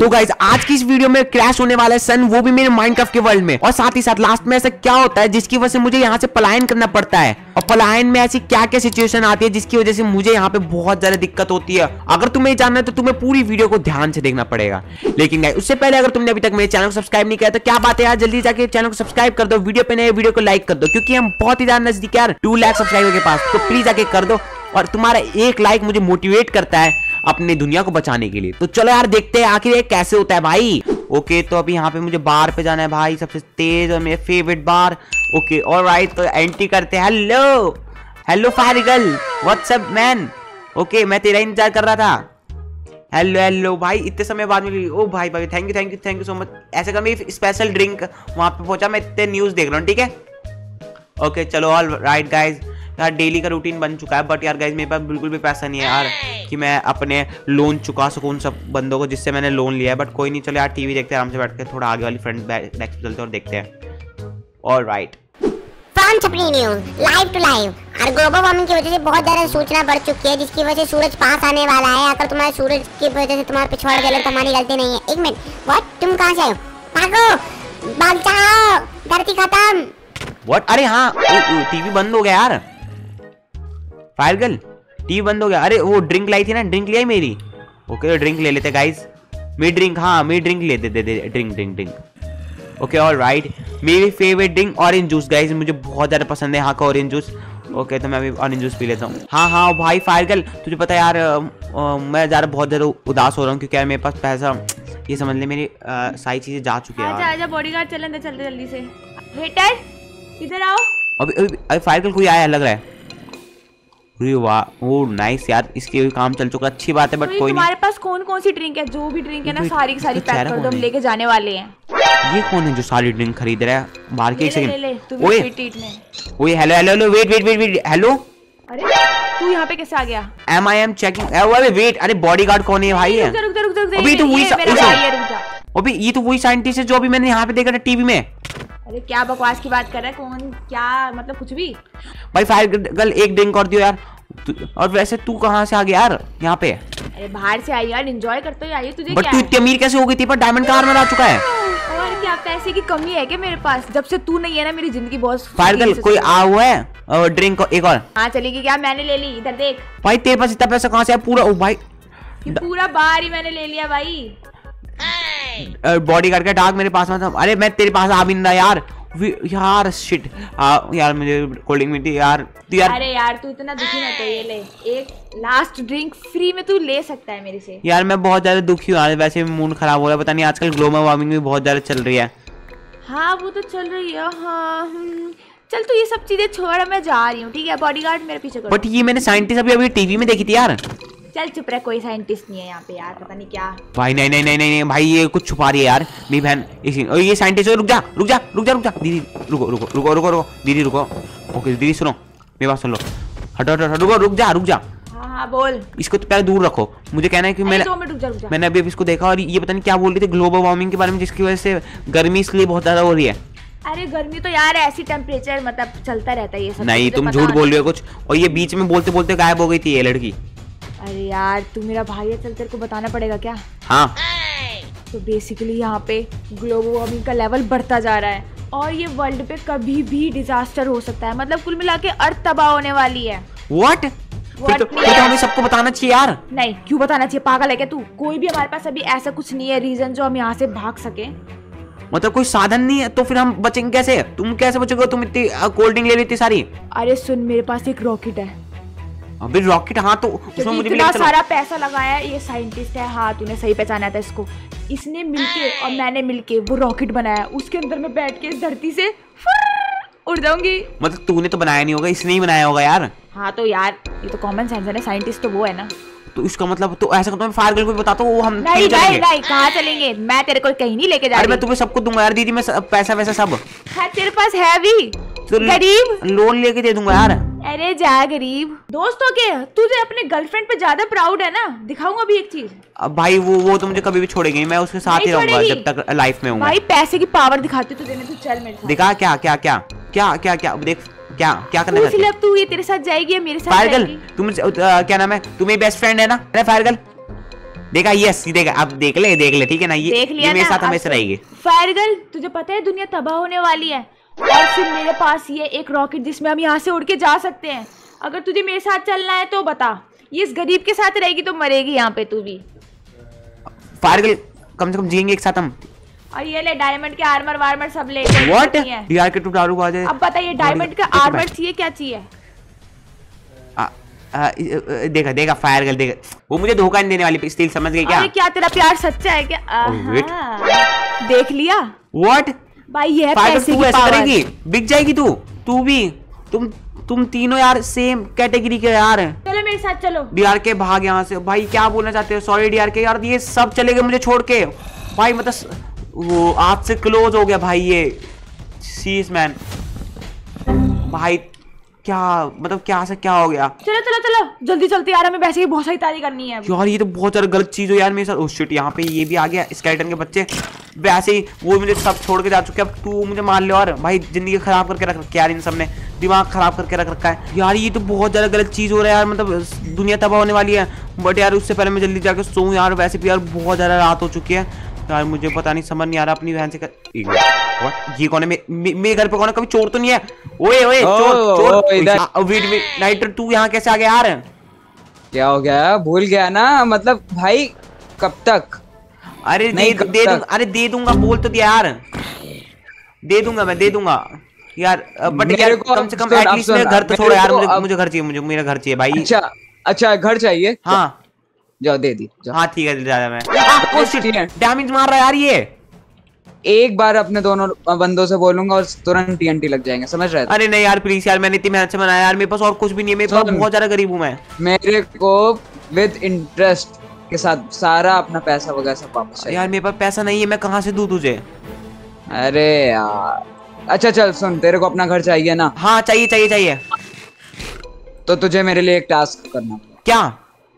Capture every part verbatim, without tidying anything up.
तो गाइस आज की इस वीडियो में क्रैश होने वाला है सन, वो भी मेरे माइनक्राफ्ट के वर्ल्ड में। और साथ ही साथ लास्ट में ऐसा क्या होता है जिसकी वजह से मुझे यहाँ से पलायन करना पड़ता है, और पलायन में ऐसी क्या क्या सिचुएशन आती है जिसकी वजह से मुझे यहाँ पे बहुत ज्यादा दिक्कत होती है। अगर तुम्हें जानना है तो तुम्हें पूरी वीडियो को ध्यान से देखना पड़ेगा। लेकिन गाइस उससे पहले अगर तुमने अभी तक मेरे चैनल को सब्सक्राइब नहीं किया तो क्या बात है यार, जल्दी जाके चैनल को सब्सक्राइब कर दो, वीडियो पे नए वीडियो को लाइक कर दो, क्योंकि हम बहुत ही ज्यादा नजदीक यार टू लाख सब्सक्राइबर के पास। तो प्लीज जाके कर दो, और तुम्हारा एक लाइक मुझे मोटिवेट करता है अपनी दुनिया को बचाने के लिए। तो चलो यार देखते हैं आखिर ये कैसे होता है भाई। ओके तो अभी यहाँ पे मुझे बार पे जाना है भाई, सबसे तेज और मेरे फेवरेट बार। ओके ऑलराइट तो एंट्री करते हैं। Hello hello Firegirl, what's up man. Okay मैं तेरा इंतजार कर रहा था। हेलो हेलो भाई, इतने समय बाद मिली। ओ भाई भाई thank you thank you thank you so much. ऐसे कर मेरी स्पेशल ड्रिंक वहां पे पहुंचा, मैं इतने न्यूज देख रहा हूँ, ठीक है। ओके चलो ऑल राइट गाइज, यार डेली का रूटीन बन चुका है, बट यार गाइज मेरे पास बिल्कुल भी पैसा नहीं है यार कि मैं अपने लोन चुका सकूं उन सब बंदों को जिससे मैंने लोन लिया है। बट कोई नहीं, चलो यार टीवी देखते हैं आराम से बैठ के, थोड़ा आगे वाली फ्रंट डेस्क पे चलते हैं और देखते हैं। ऑल राइट छपरी न्यूज लाइव टू लाइव। और ग्लोबल वार्मिंग की वजह से बहुत ज्यादा सूचना बढ़ चुकी है, जिसकी वजह से सूरज पास आने वाला है। अगर तुम्हारे सूरज की वजह से तुम्हारा पिछवाड़ गया तो हमारी गलती नहीं है। एक मिनट, व्हाट, तुम कहां से आए हो? भागो, भाग जाओ, धरती खत्म। व्हाट? अरे हाँ टीवी बंद हो गया यार, फायरगल टीवी बंद हो गया। अरे वो ड्रिंक लाई थी ना, ड्रिंक लिया मेरी। ओके ड्रिंक ले लेते गाइस, मेरी ड्रिंक, हाँ मेरी ड्रिंक ले दे दे दे drink drink drink. Okay all right, मेरी favourite drink orange juice guys, मुझे बहुत ज्यादा पसंद है यहाँ का ऑरेंज जूस। ओके तो मैं अभी ऑरेंज जूस पी लेता हूँ। हाँ हाँ भाई फायरगल तुझे पता है यार, आ, आ, मैं ज़्यादा बहुत ज़्यादा उदास हो रहा हूँ क्योंकि यार मेरे पास पैसा, ये समझ ले मेरी सारी चीज़ें जा चुकी है। आजा आजा बॉडीगार्ड, चल अंदर चलते जल्दी से। वेटर इधर आओ। अभी अभी अभी फायरगल कोई आया लग रहा है। अरे वाह, ओ नाइस यार, इसके काम चल चुका, अच्छी बात है। बट कोई तुम्हारे पास कौन कौन सी ड्रिंक है? जो भी ड्रिंक है ना सारी की सारी पैक कर दो, हम लेके जाने वाले हैं। ये कौन है जो सारी ड्रिंक खरीद रहा है बाहर के? एक सेकंड। ओए ओए hello hello hello wait wait wait wait hello. अरे तू यहाँ पे कैसे आ गया? Am I am checking. अरे वेट, अरे बॉडीगार्ड कौन है भाई? रुक जा रुक जा रुक जा, अभी तो वही मेरा भाई है, रुक जा। अभी ये तो वही साइंटिस्ट है जो अभी मैंने यहाँ पे देखा था टीवी में। अरे क्या बकवास की बात कर रहा है? कौन क्या मतलब कुछ भी? भाई फायरगल एक ड्रिंक और दियो यार। और वैसे तू कहाँ से आ गया यार यहाँ पे? अरे बाहर से आई यार, एंजॉय करते हुए आई। तुझे बट तू इतनी अमीर कैसे हो गई थी? पर डायमंड का आर्मर आ चुका है। और क्या पैसे की कमी है क्या मेरे पास? जब से तू नहीं है ना मेरी जिंदगी बहुत। फायरगल कोई आ हुआ है और ड्रिंक एक और? हाँ चलेगी क्या? मैंने ले ली, इधर देख। भाई तेरे पास इतना पैसा कहाँ से है? पूरा ओ भाई पूरा बार ही मैंने ले लिया भाई। बॉडीगार्ड का डाक मेरे पास में था। अरे मैं तेरे पास आ भी नहीं रहा यार यार शिट आ, यार मुझे कोल्ड ड्रिंक मिलती यार, यार। अरे यार तू इतना दुखी मत हो, ये ले एक लास्ट ड्रिंक फ्री में तू ले सकता है मेरे से। यार मैं बहुत ज्यादा दुखी हूँ यार, वैसे मूड खराब हो रहा है, पता नहीं आजकल ग्लोबल वार्मिंग भी बहुत ज्यादा चल रही है। हाँ वो तो चल रही है, हाँ चल तू ये सब चीजें छोड़, मैं जा रही हूँ ठीक है? बॉडीगार्ड मेरे पीछे करो। बट ये मैंने साइंटिस्ट अभी अभी टीवी में देखी थी यार। चल चुप रह, कोई साइंटिस्ट नहीं है यहाँ पे यार, पता नहीं क्या। भाई नहीं नहीं नहीं नहीं, नहीं भाई ये कुछ छुपा रही है यार मेरी बहन। इसी और ये साइंटिस्ट, रुक जा रुक जा रुक जा रुक जा दीदी, रुको रुको रुको रुको रुको दीदी रुको। ओके दीदी सुनो मेरी बात सुन लो, हटो हटो रुको, रुक जा रुक जा। हाँ हाँ बोल। इसको तो पहले दूर रखो, मुझे कहना है कि मैंने दो मिनट रुक जा रुक जा। मैंने अभी इसको देखा और ये पता नहीं क्या बोल रही थी ग्लोबल वार्मिंग के बारे में, जिसकी वजह से गर्मी इसलिए बहुत ज्यादा हो रही है। अरे गर्मी तो यार ऐसी टेम्परेचर मतलब चलता रहता है ये सब। नहीं तुम झूठ बोल रहे हो कुछ, और ये बीच में बोलते बोलते गायब हो गई थी ये लड़की। अरे यार तू मेरा भाई है, चल तेरे को बताना पड़ेगा क्या? हाँ तो बेसिकली यहाँ पे ग्लोबल वार्मिंग का लेवल बढ़ता जा रहा है और ये वर्ल्ड पे कभी भी डिजास्टर हो सकता है, मतलब कुल मिला के अर्थ तबाह होने वाली है। व्हाट? फिर तो, फिर तो हमें सबको बताना चाहिए यार। नहीं क्यों बताना चाहिए, पागल है क्या तू? कोई भी हमारे पास अभी ऐसा कुछ नहीं है रीजन जो हम यहाँ से भाग सके। मतलब कोई साधन नहीं है तो फिर हम बचेंगे कैसे? तुम कैसे बचोगे? तुम इतनी कोल्ड ड्रिंक ले लेती सारी। अरे सुन, मेरे पास एक रॉकेट है। अबे रॉकेट? हाँ तो उसमें मुझे इतना सारा पैसा लगाया है, ये साइंटिस्ट है। हाँ तूने सही पहचाना था इसको। इसने मिलके और मैंने मिलके वो रॉकेट बनाया, उसके अंदर मैं बैठ के इस धरती से उड़ जाऊंगी। मतलब तूने तो बनाया नहीं होगा, इसने ही बनाया होगा यार। हाँ तो यार ये तो कॉमन सेंस है ना, साइंटिस्ट तो वो है ना। तो इसका मतलब तो ऐसा करता हूँ फायरगल को बताता हूँ, वो हम नहीं नहीं नहीं कहाँ चलेंगे, मैं तेरे को कहीं नहीं लेके जा रही। अरे मैं तुम्हें सबको दूंगा यार दीदी, मैं पैसा वैसा सब। हाँ तेरे पास है भी तो गरीब, लोन लेके दे दूंगा यार। अरे जा गरीब। दोस्तों के तुझे अपने गर्लफ्रेंड पे ज्यादा प्राउड है ना? दिखाऊंगा अभी एक चीज। अब भाई वो वो तो मुझे कभी भी छोड़ेगी, मैं उसके साथ ही रहूंगा जब तक लाइफ में हूँ। भाई पैसे की पावर दिखाती तुझे, तू चल मेरे साथ। दिखा क्या क्या क्या क्या क्या क्या देख क्या क्या करना चाहती है? अब तू ये तेरे साथ जाएगी या मेरे साथ फायरगल जाएगी? तुम क्या नाम है, तुम्हें बेस्ट फ्रेंड है ना? अरे फायरगल देखा, यस देखा, अब देख ले देख ले ठीक है ना, ये देख लिया ये मेरे ना, साथ हमेशा अब- रहेगी। फायर गर्ल, तुझे पता है दुनिया तबाह होने वाली है, और फिर मेरे पास ये एक रॉकेट जिसमें हम यहाँ से उड़ के जा सकते हैं। अगर तुझे मेरे साथ चलना है तो बता, ये इस गरीब के साथ रहेगी तो मरेगी यहाँ पे तू भी। फायर गर्ल कम से कम जिएंगे एक साथ हम। और ये ले डायमंड के आर्मर वार्मर सब ले। व्हाट डीआर के टू दारू आ जाए। अब बताइए डायमंड का आर्मर चाहिए क्या चाहिए? आ, आ, देखा देखा फायर गर्ल देखा, वो मुझे धोखा नहीं देने वाली स्टील, समझ गई क्या? अरे क्या तेरा प्यार सच्चा है क्या? wait. आहा, देख लिया व्हाट भाई, ये है फायर पैसे तू की ऐसा पावर। करेगी, बिक जाएगी तू तू भी, तुम तुम तीनों यार सेम कैटेगरी के यार। चलो मेरे साथ चलो। डीआर के भाग यहाँ से भाई, क्या बोलना चाहते हो? सॉरी डीआर के यार, ये सब चले गए मुझे छोड़ के भाई, मतलब वो आज से क्लोज हो गया भाई ये सीरियस मैन भाई, क्या मतलब क्या से क्या हो गया? चलो चलो चलो जल्दी चलते यार, हमें वैसे ही बहुत सारी तैयारी करनी है। यार ये तो बहुत ज्यादा गलत चीज हो यार मेरे साथ। ओह शिट, यहाँ पे ये भी आ गया स्केलेटन के बच्चे, वैसे ही वो मुझे सब छोड़ के जा चुके हैं, अब तू मुझे मार ले। और भाई जिंदगी खराब करके रख रखी यार इन सब ने, दिमाग खराब करके रख रखा है यार, ये तो बहुत ज्यादा गलत चीज हो रहा है यार, मतलब दुनिया तबाह होने वाली है। बट यार उससे पहले मैं जल्दी जाकर सोऊं यार, वैसे भी यार बहुत ज्यादा रात हो चुकी है यार, मुझे पता नहीं समझ नहीं आ रहा अपनी बहन से कर... What? ये कौन है? मेरे घर पे कौन है? कभी चोर तो नहीं है? ओए ओए चोर चोर, वेट वेट नाइटर, तू यहाँ कैसे आ गया यार? क्या हो गया? भूल गया ना? मतलब भाई कब तक? अरे दे नहीं, कब दे तक? दूंगा, अरे दे दूंगा, बोल तो दिया यार, दे दूंगा मैं, दे दूंगा यार, बट मेरे यार को कम से कम सुन, अब एटलीस्ट सुन, मेरा घर तो मेरे छोड़ो यार, को मुझे अब- मुझे घर चाहिए, मुझे मेरा घर चाहिए भाई। अच्छा अच्छा, घर चाहिए? हाँ जाओ दे दी जाओ। हाँ ठीक है, ज्यादा मैं डैमेज मार रहा है यार ये। एक बार अपने दोनों बंदों से बोलूंगा और तुरंत टीएनटी लग जाएंगे, समझ रहे थे? अरे नहीं यार प्लीज यार, मैंने इतनी मेहनत से बनाया यार, मेरे पास और कुछ भी नहीं है, मेरे पास सुन। बहुत ज्यादा गरीब हूँ मैं। मेरे को विद इंटरेस्ट के साथ सारा अपना पैसा वगैरह सब वापस चाहिए। यार मेरे पास पैसा नहीं है, मैं कहाँ से दूं तुझे? अरे यार अच्छा चल सुन, तेरे को अपना घर चाहिए ना, हाँ चाहिए चाहिए चाहिए। तो तुझे मेरे लिए एक टास्क करना पड़ेगा। क्या?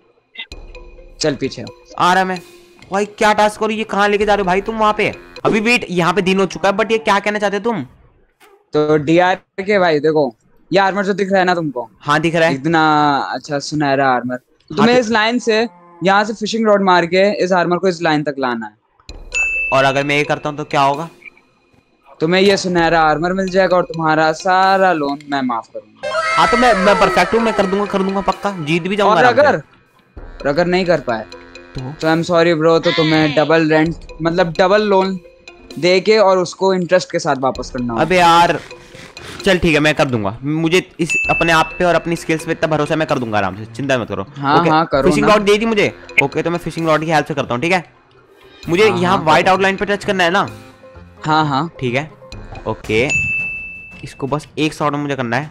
चल पीछे आ रहा मैं भाई, क्या टास्क करो? ये कहाँ लेके जा रहे हो भाई तुम? वहाँ पे अभी वेट, यहाँ पे दिन हो चुका है, बट ये क्या कहना चाहते हो तुम? तो डीआर के भाई देखो, ये आर्मर जो दिख रहा है ना तुमको, हाँ दिख रहा है। इतना अच्छा सुनहरा आर्मर, तुम्हें हाँ, इस लाइन से यहाँ से फिशिंग रॉड मार के इस आर्मर को इस लाइन तक लाना है। और अगर मैं ये करता हूँ तो क्या होगा? तुम्हें ये सुनहरा आर्मर मिल जाएगा और तुम्हारा सारा लोन मैं माफ करूंगा। हाँ तो मैं मैं परफेक्ट हूँ, मैं कर दूंगा कर दूंगा पक्का, जीत भी और जाऊंगा आराम से। अगर और अगर नहीं कर पाए तो तो आई एम सॉरी ब्रो, तो तुम्हें डबल रेंट मतलब डबल लोन दे के और उसको इंटरेस्ट के साथ वापस करना होगा। अबे यार चल ठीक है, मैं कर दूंगा, मुझे इस अपने आप पे और अपनी स्किल्स पे इतना भरोसा है, मैं कर दूंगा आराम से, चिंता मत करो। हाँ, ओके? हाँ, करो फिशिंग ना। रॉड दे दी मुझे, ओके तो मैं फिशिंग रॉड की हेल्प से करता हूँ, ठीक है? मुझे हाँ, यहाँ हाँ, व्हाइट आउटलाइन पे टच करना है ना? हाँ हाँ ठीक है ओके, इसको बस एक शॉट में मुझे करना है।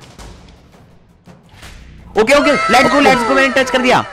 Okay okay let's go let's go, मैंने टच कर दिया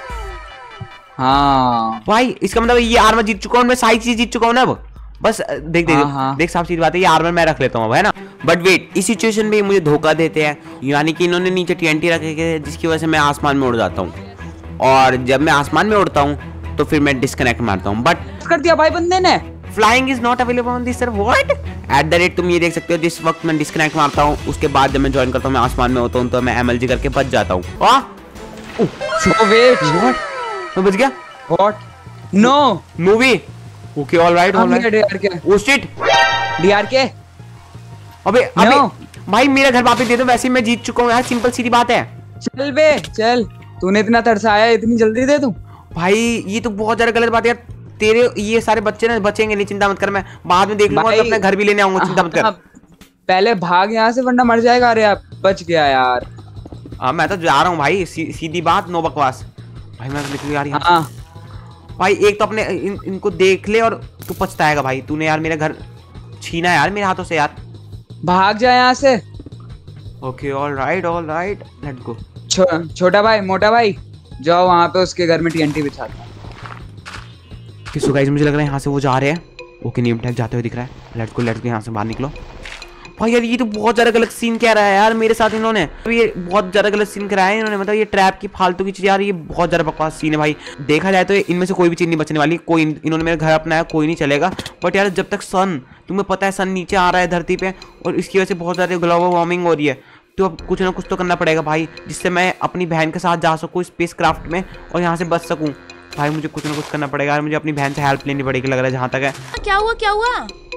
हाँ भाई, इसका मतलब ये आर्मर जीत चुका हूँ मैं, सारी चीज जीत चुका हूँ ना अब। बस देख देख हाँ, हाँ। देख साफ सीधी बात है, ये आर्मर मैं रख लेता हूँ अब, है ना? बट वेट, इस सिचुएशन में मुझे धोखा देते हैं, यानी कि इन्होंने नीचे टीएनटी रखे के, जिसकी वजह से मैं आसमान में उड़ जाता हूँ, और जब मैं आसमान में उड़ता हूँ तो फिर मैं डिस्कनेक्ट मारता हूँ, बट कर दिया भाई बंदे ने। Flying is not available on this server. What? At the rate तुम ये देख सकते हो, जिस वक्त मैं डिस्कनेक्ट मारता हूँ उसके बाद जब मैं ज्वाइन करता हूँ, मैं आसमान में होता हूँ, तो मैं एमएलजी करके बच जाता हूँ। Oh, wait. मैं बच गया? What? No. Movie okay all right all right. DR K oh shit, D R के अबे अबे No. भाई मेरा घर वापस दे दो, वैसे ही मैं जीत चुका हूँ यार, सिंपल सीधी बात है। चल बे चल, तूने इतना तरसाया, इतनी जल्दी दे दूं? भाई ये तो बहुत ज्यादा गलत बात है यार, तेरे ये सारे बच्चे ना बचेंगे नहीं, चिंता मत कर, मैं बाद में देख लूंगा, भाई, तो अपने घर भी लेने आऊंगा, चिंता मत कर। हाँ, पहले भाग यहाँ से वरना मर जाएगा। अरे आप बच गया यार। हाँ मैं तो जा रहा हूँ भाई, सी, सीधी बात, नो बकवास भाई, मैं निकलूँ यार यहाँ से। हाँ भाई एक तो अपने इन, इनको देख ले और तू पछताएगा भाई, तूने यार मेरा घर छीना है यार मेरे हाथों से यार। भाग जा यहाँ से। Okay all right all right let's go. छो, छोटा भाई मोटा भाई जाओ वहाँ पे उसके घर में टीएनटी बिछा दो। सो गाइस मुझे लग रहा है यहाँ से वो जा रहे हैं। ओके नीम टैग जाते हुए दिख रहा है, लेट्स गो लेट्स गो, यहाँ से बाहर निकलो। भाई यार ये तो बहुत ज्यादा गलत सीन कह रहा है यार मेरे साथ इन्होंने, ये बहुत ज्यादा गलत सीन कराया है इन्होंने, मतलब ये ट्रैप की फालतू की चीज यार, ये बहुत ज्यादा बकवास सीन है भाई। देखा जाए तो इनमें से कोई भी चीज नहीं बचने वाली, कोई इन्होंने मेरा घर अपनाया कोई नहीं चलेगा। बट यार जब तक सन, तुम्हें पता है सन नीचे आ रहा है धरती पे, और इसकी वजह से बहुत ज्यादा ग्लोबल वार्मिंग हो रही है, तो अब कुछ ना कुछ तो करना पड़ेगा भाई, जिससे मैं अपनी बहन के साथ जा सकूँ स्पेस क्राफ्ट में और यहाँ से बच सकूँ। भाई मुझे कुछ ना कुछ करना पड़ेगा यार, मुझे अपनी बहन से हेल्प लेनी पड़ेगी लग रहा है जहाँ तक है। क्या हुआ क्या हुआ?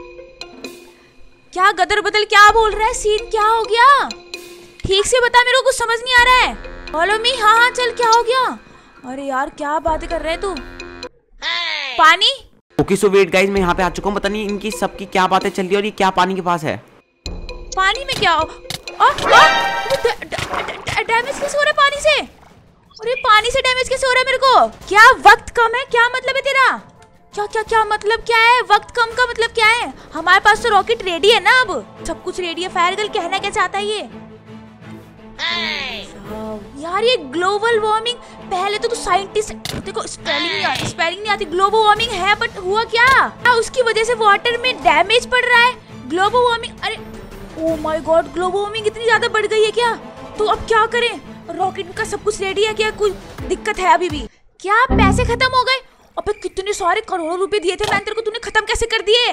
क्या गदर बदल क्या बोल रहा है? सीन क्या हो गया? ठीक से बता, मेरे को कुछ समझ नहीं आ रहा है। Follow me. हाँ हाँ चल, क्या हो गया? अरे यार क्या बातें कर रहे है तू? पानी? ओके सो वेट गाइस, मैं यहाँ पे आ चुका हूँ। पता नहीं इनकी सबकी क्या बातें चल रही है और ये क्या पानी के पास है। पानी में क्या? डैमेज कैसे हो रहा है पानी से? अरे पानी से डैमेज कैसे हो रहा है मेरे को? क्या वक्त कम है? क्या मतलब है तेरा? क्या क्या क्या मतलब क्या है? वक्त कम का मतलब क्या है? हमारे पास तो रॉकेट रेडी है ना, अब सब कुछ रेडी है। फायर गर्ल कहना क्या चाहता है ये? यार ये ग्लोबल वार्मिंग, पहले तो तू साइंटिस्ट, देखो स्पेलिंग नहीं आती, स्पेलिंग नहीं आती। ग्लोबल वार्मिंग है बट हुआ क्या? क्या उसकी वजह से वाटर में डैमेज पड़ रहा है? ग्लोबल वार्मिंग, अरे oh my god, global warming इतनी ज्यादा बढ़ गई है क्या? तो अब क्या करें? रॉकेट का सब कुछ रेडी है क्या? कोई दिक्कत है अभी भी? क्या पैसे खत्म हो गए? अबे कितने सारे करोड़ों रुपए दिए थे मैंने तेरे को, तूने खत्म कैसे कर दिए?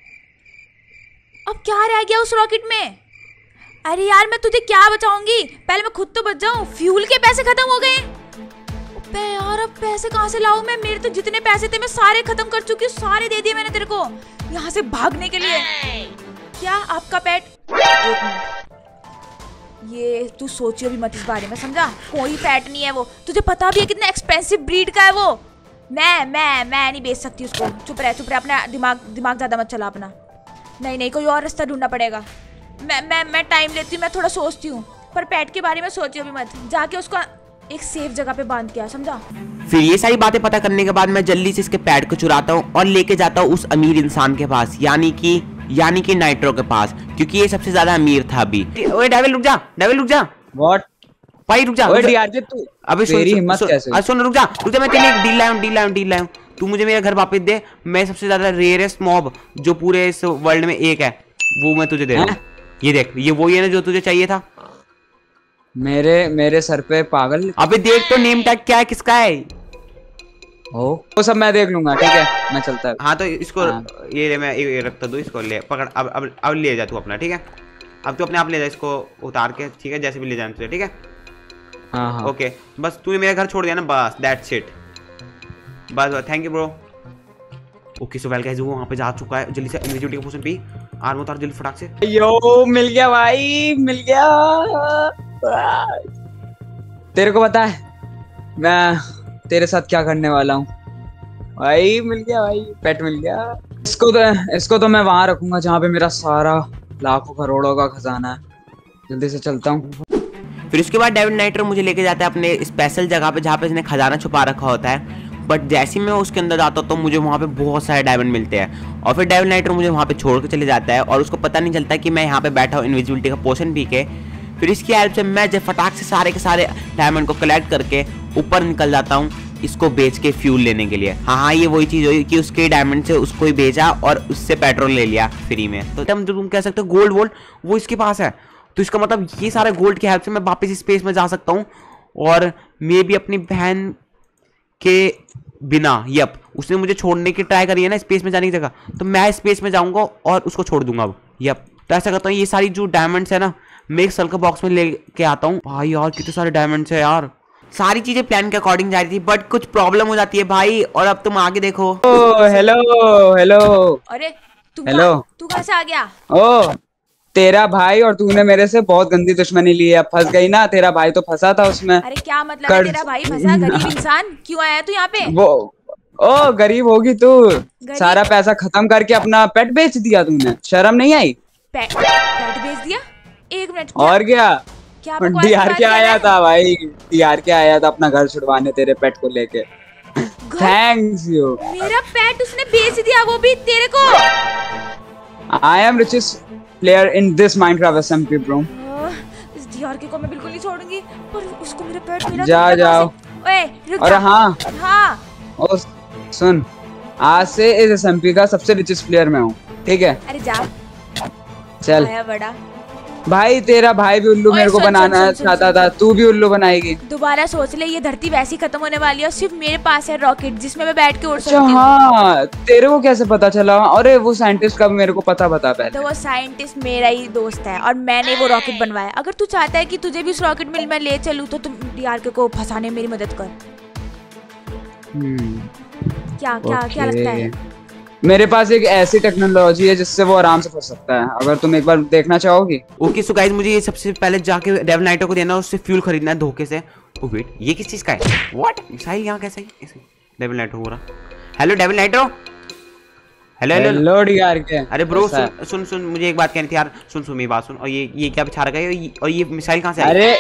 अब क्या रह गया उस रॉकेट में? अरे यार मैं तुझे क्या बचाऊंगी, पहले मैं खुद तो बच जाऊं। फ्यूल के पैसे खत्म हो गए। अबे यार अब पैसे कहाँ से लाऊं मैं? मेरे तो जितने पैसे थे मैं सारे खत्म कर चुकी हूँ, सारे दे दिए मैंने तेरे को यहाँ से भागने के लिए। क्या आपका पेट? एक मिनट, ये तू सोचियो भी मत इस बारे में, समझा? कोई पेट नहीं है वो, तुझे पता भी है कितना एक्सपेंसिव ब्रीड का है वो। मैं मैं मैं नहीं बेच सकती उसको। चुप रह चुप रह, अपना दिमाग दिमाग ज्यादा मत चला अपना। नहीं नहीं, कोई और रास्ता ढूंढना पड़ेगा। मैं मैं मैं टाइम लेती हूँ, मैं थोड़ा सोचती हूँ, पर पेट के बारे में सोचियो भी मत। जाके उसको एक सेफ जगह पे बांध के आ, समझा? फिर ये सारी बातें पता करने के बाद मैं जल्दी से इसके पैड को चुराता हूँ और लेके जाता हूँ उस अमीर इंसान के पास, यानी कि यानी कि नाइट्रो के पास, क्योंकि ये सबसे ज्यादा अमीर था अभी। ओए डेविल रुक जा, डेविल रुक जा। व्हाट? भाई रुक जा। ओए डीआरजे तू, अबे तेरी हिम्मत कैसे? अरे सुन, रुक जा रुक जा, मैं तेरे लिए डील लाया हूं, डील लाया हूं, डील लाया हूं। तू मुझे मेरा घर वापस दे, मैं सबसे ज्यादा रेयरेस्ट मॉब जो पूरे इस वर्ल्ड में एक है वो मैं तुझे दे रहा हूं। ये देख, ये वही है ना जो तुझे चाहिए था। मेरे मेरे सर पे पागल। अबे देख तो नेम टैग क्या है, किसका है? ओ वो सब मैं देख लूंगा, ठीक है मैं चलता है। हाँ तो इसको हाँ। ये ले, मैं ये रखता दूं, इसको ले पकड़। अब अब अब ले जा तू अपना, ठीक है? अब तू अपने आप ले जा इसको उतार के, ठीक है? जैसे भी ले जाना तुझे, ठीक है? हाँ हाँ ओके, बस तूने मेरा घर छोड़ दिया ना, बस दैट्स इट। बस बस, thank you bro. Okay so well guys, वो वहां पे जा चुका है। जल्दी से इनविजिबिलिटी का पोशन पी, आर्म उतार जल्दी फटाक से। यो मिल गया भाई, मिल गया। तेरे को पता है मैं तेरे साथ क्या करने वाला हूँ? भाई मिल गया भाई, पेट मिल गया। इसको तो इसको तो मैं वहां रखूंगा जहाँ पे मेरा सारा लाखों करोड़ों का खजाना है। जल्दी से चलता हूँ। फिर उसके बाद डेविड नाइट्रो मुझे लेके जाता है अपने स्पेशल जगह पे जहाँ पे इसने खजाना छुपा रखा होता है। बट जैसे ही मैं उसके अंदर जाता हूँ तो मुझे वहाँ पे बहुत सारे डायमंड मिलते हैं और फिर डेविड नाइट्रो मुझे वहाँ पे छोड़ के चले जाता है और उसको पता नहीं चलता कि मैं यहाँ पे बैठा हूँ इनविजिबिलिटी का पोशन पी के। फिर इसकी हेल्प से मैं जब फटाक से सारे के सारे डायमंड को कलेक्ट करके ऊपर निकल जाता हूँ इसको बेच के फ्यूल लेने के लिए। हाँ हाँ, ये वही चीज़ हुई कि उसके डायमंड से उसको ही बेचा और उससे पेट्रोल ले लिया फ्री में। तो तुम तुम कह सकते हो गोल्ड वोल्ड वो इसके पास है, तो इसका मतलब ये सारे गोल्ड की हेल्प से मैं वापस स्पेस में जा सकता हूँ और मैं भी अपनी बहन के बिना, यप उसने मुझे छोड़ने की ट्राई करी है ना स्पेस में जाने की जगह, तो मैं स्पेस में जाऊंगा और उसको छोड़ दूंगा अब। यप, तो ऐसा करता हूँ, ये सारी जो डायमंड्स है ना मैं एक सल्कर बॉक्स में लेके आता हूँ। भाई यार कितने सारे डायमंड्स है यार। सारी चीजें प्लान के अकॉर्डिंग जा रही थी बट कुछ प्रॉब्लम हो जाती है भाई, और अब तुम आगे देखो। Oh hello hello. अरे तू हेलो, तू कहाँ से आ गया? ओ तेरा भाई और तूने मेरे से बहुत गंदी दुश्मनी ली है। फंस गई ना, तेरा भाई तो फंसा था उसमें। अरे क्या मतलब है तेरा भाई फंसा? गरीब इंसान क्यों आया तू यहाँ पे? वो ओ गरीब होगी तू, सारा पैसा खत्म करके अपना पेट बेच दिया तूने, शर्म नहीं आई? पेट पेट बेच दिया? एक मिनट, और क्या? क्या डीआर के आया था भाई, डीआर के आया था अपना घर छुड़वाने तेरे पेट को लेके। Thanks you. मेरा पेट उसने बेच दिया, वो भी तेरे को। I am richest player in this Minecraft SMP bro. इस डीआर के को मैं बिल्कुल नहीं छोड़ूंगी, पर उसको मेरा पेट मिला। जा जाओ। ओए रुक जा। और हाँ हाँ ओ सुन, आज से इस एसएमपी का सबसे रिचेस्ट प्लेयर मैं हूँ, ठीक है? अरे जा चल आया बड़ा भाई, तेरा भाई भी उल्लू मेरे को बनाना चाहता था, तू भी उल्लू बनाएगी। दोबारा सोच ले, ये धरती वैसी खत्म होने वाली है और सिर्फ मेरे पास है रॉकेट जिसमें मैं बैठ के उड़ सकती हूँ। हाँ, तेरे को कैसे पता चला? अरे वो साइंटिस्ट का मेरे को पता बता पहले। तो वो साइंटिस्ट मेरा ही दोस्त है और मैंने वो रॉकेट बनवाया। अगर तू चाहता है कि तुझे भी उस रॉकेट में मैं ले चलूँ तो तुम डीआर के को फंसाने में मेरी मदद कर। हम्म, क्या क्या क्या लगता है? मेरे पास एक ऐसी टेक्नोलॉजी है जिससे वो आराम से फंस सकता है, अगर तुम एक बार देखना चाहोगी। ओके सो गाइस, मुझे ये सबसे पहले जाके डेविल नाइटो को देना, उससे फ्यूल खरीदना है धोखे से। ओ वेट, ये किस चीज का है? व्हाट? मिसाइल यहाँ कैसे ऐसे? डेविल नाइटो हो रहा। Hello Devil Knighto. Hello hello hello यार के। अरे ब्रो सुन सुन सुन मुझे एक बात कहनी थी यार। सुन सुन मेरी बात सुन। और ये ये क्या बिछा रखा है? और ये मिसाइल कहाँ से आई? अरे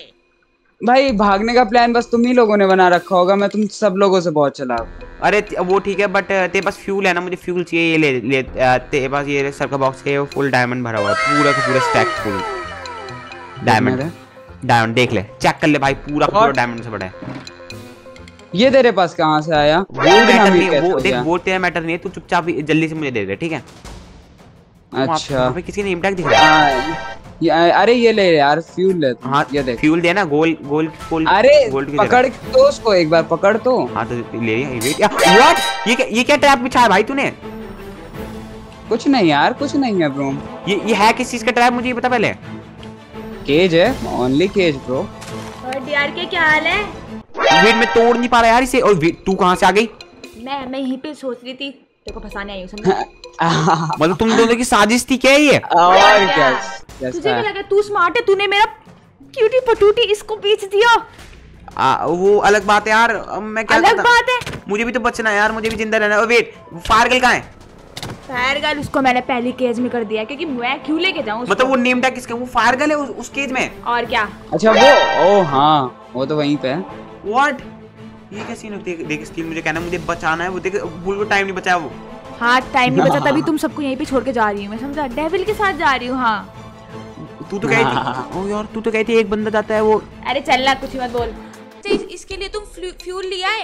भाई भागने का प्लान बस तुम ही लोगों ने बना रखा होगा, मैं तुम सब लोगों से बहुत चला। अरे वो ठीक है, बट तेरे पास फ्यूल है ना? मुझे फ्यूल चाहिए। ये ले ले तेरे पास ये सर्कल बॉक्स के फुल डायमंड भरा हुआ है, पूरा का पूरा स्टैक फुल डायमंड। डायमंड देख ले, चेक कर ले भाई, पूरा पूरा डायमंड से बड़ा है। ये तेरे पास कहाँ से आया? वो मैटर नहीं है, वो देख वो तेरा मैटर नहीं है, तू चुपचाप जल्दी से मुझे दे दे, ठीक है? अच्छा वहाँ पे किसी ने इम्पैक्ट दिख रहा है। ये, अरे ये ले यार फ्यूल ले। हाँ ये देख, फ्यूल देना। गोल गोल गोल अरे गोल्ड पकड़ तो उसको एक बार, पकड़ तो। हाँ तो ले लिया। Wait what? ये क्या ये क्या ट्रैप बिछाया भाई तूने? कुछ नहीं यार, कुछ नहीं है ब्रो। ये ये है किस चीज का ट्रैप? मुझे ये बता पहले। केज है, ओनली केज ब्रो। और यार के क्या हाल है? वेट मैं तोड़ नहीं पा रहा यार इसे। और वेट तू कहाँ से आ गई? मैं मैं यहीं पे सोच रही थी तेरे को फंसाने आई हूँ, समझा? मतलब तुम दोनों की साजिश थी क्या ये? और क्या? तुझे क्या लगा तू स्मार्ट है? तूने मेरा क्यूटी पटूटी इसको बेच दिया। आ, वो अलग बात है यार। मैं क्या अलग करता? बात है, मुझे भी तो बचना है यार, मुझे भी जिंदा रहना है। वेट फायरगल कहाँ है? फायरगल उसको मैंने पहली केज में कर दिया, क्योंकि मैं क्यों लेके जाऊँ? मतलब वो नेम टैग किसका? वो फायरगल है उस, उस केज में। और क्या? अच्छा वो, ओ हाँ वो तो वहीं पे है। व्हाट? ये क्या सीन होती है? देख स्टील, मुझे कहना मुझे बचाना है। वो देख भूल को टाइम नहीं बचाया वो। हाँ टाइम नहीं बचा, तभी तुम सबको यहीं पे छोड़ के जा रही हूँ मैं, समझा? डेविल के साथ जा रही हूँ। हाँ तू तो कही थी, ओ यार तू तो कही थी एक बंदा जाता है वो। अरे चल ना, कुछ मत बोल। तो इस, इसके लिए तुम फ्यूल लिया है?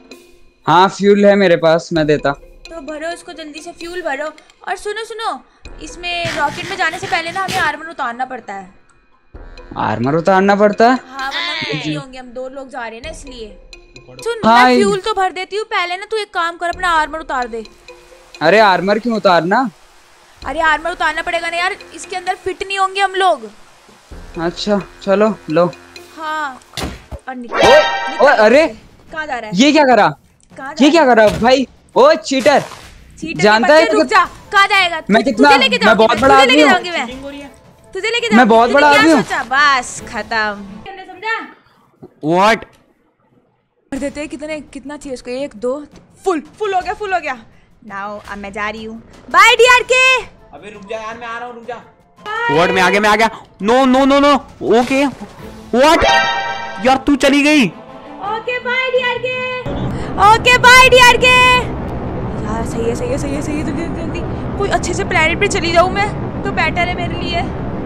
हाँ फ्यूल है मेरे पास, मैं देता। तो भरो इसको, जल्दी से फ्यूल भरो। और सुनो सुनो, इसमें रॉकेट में जाने से पहले ना हमें आर्मर उतारना पड़ता है। आर्मर उतारना पड़ता है? हाँ वरना नहीं होंगे, हम दो लोग जा रहे हैं ना इसलिए। सुन हाँ, मैं फ्यूल तो भर देती हूँ, पहले ना तू एक काम कर, अपना आर्मर उतार दे। अरे आर्मर क्यों उतारना? अरे आर्मर उतारना पड़ेगा ना यार, इसके अंदर फिट नहीं होंगे हम लोग। अच्छा चलो लो। हाँ और निकल, ओ, निकल। ओ अरे कहाँ जा रहा है? ये क्या करा? कहाँ जा ये रहा क्या करा भाई? ओ चीटर! चीटर जानता के है बच्चे, तू? रुक जा। कहाँ जाएगा? मैं तुझे कितना- लेके मैं जाऊंगी बहुत बड़ा तुझे आदमी लेके हूँ। जाऊंगी मैं, तुझे लेके जाऊंगी। मैं बहुत बड़ा तूने आदमी क्या हूँ। सोचा? बस खत्म, समझा? व्हाट? कर देते हैं। कितने कितना चाहिए उसको? एक दो, फुल फुल हो गया, फुल हो गया। नाउ अब मैं जा रही हूँ, बाय डीआर के। अबे रुक जा यार, मैं आ रहा हूँ, रुक जा। व्हाट? मैं आ गया, मैं आ गया। No no no no. Okay what? यार तू चली गई। Okay bye DR K. Okay bye DR K. यार सही है सही है सही है सही है, जल्दी जल्दी जल्दी। कोई अच्छे से प्लेनेट पे चली जाऊँ मैं तो बेटर है मेरे लिए।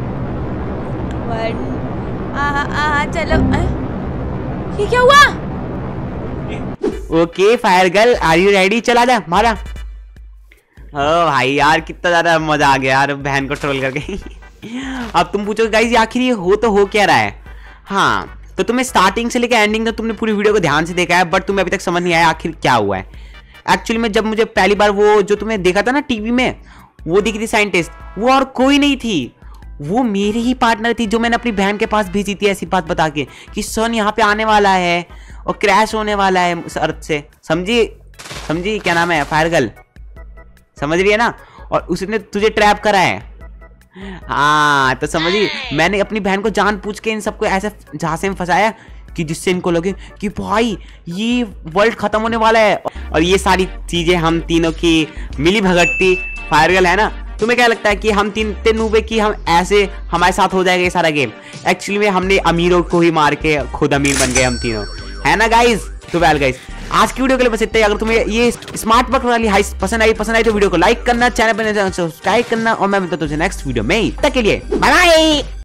वन आ आ चलो। आ, ये क्या हुआ? Okay Firegirl, are you ready? चला जा मारा। ओ भाई यार कितना ज्यादा मजा आ गया यार बहन को ट्रोल करके। अब तुम पूछो गाइस आखिर ये हो तो हो क्या रहा है? हाँ तो तुम्हें स्टार्टिंग से लेकर एंडिंग तक तुमने पूरी वीडियो को ध्यान से देखा है, बट तुम्हें अभी तक समझ नहीं आया आखिर क्या हुआ है। एक्चुअली में जब मुझे पहली बार वो जो तुम्हें देखा था ना टीवी में, वो दिखी थी साइंटिस्ट, वो और कोई नहीं थी, वो मेरी ही पार्टनर थी जो मैंने अपनी बहन के पास भेजी थी ऐसी बात बता के कि सन यहाँ पे आने वाला है और क्रैश होने वाला है अर्थ से। समझी? समझी क्या नाम है? फायरगल, समझ रही है ना? और उसने तुझे ट्रैप करा है। हाँ तो समझी, मैंने अपनी बहन को जान पूछ के इन सबको ऐसे झांसे में फंसाया कि जिससे इनको लगे कि भाई ये वर्ल्ड खत्म होने वाला है। और ये सारी चीजें हम तीनों की मिली भगत थी। फायरगल है ना? तुम्हें क्या लगता है कि हम तीन तीन नूबे की हम ऐसे हमारे साथ हो जाएगा ये सारा गेम? एक्चुअली में हमने अमीरों को ही मार के खुद अमीर बन गए हम तीनों, है ना गाइज? तो वेल गाइज आज की वीडियो के लिए बस इतना ही। अगर तुम्हें ये स्मार्ट वर्क वाली हाइस पसंद आई पसंद आई तो वीडियो को लाइक करना, चैनल पर सब्सक्राइब करना, और मैं मिलता हूं तुझसे नेक्स्ट वीडियो में। तब तक के लिए बाय बाय।